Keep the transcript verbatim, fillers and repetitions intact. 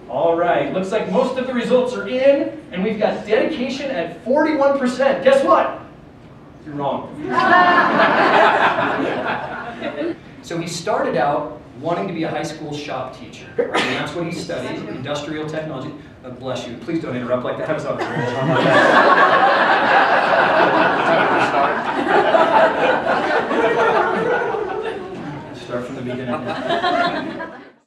All right, looks like most of the results are in, and we've got dedication at forty-one percent. Guess what? You're wrong. So he started out wanting to be a high school shop teacher, right? And that's what he studied, industrial technology. Uh, bless you. Please don't interrupt like that. I was on Start from the beginning.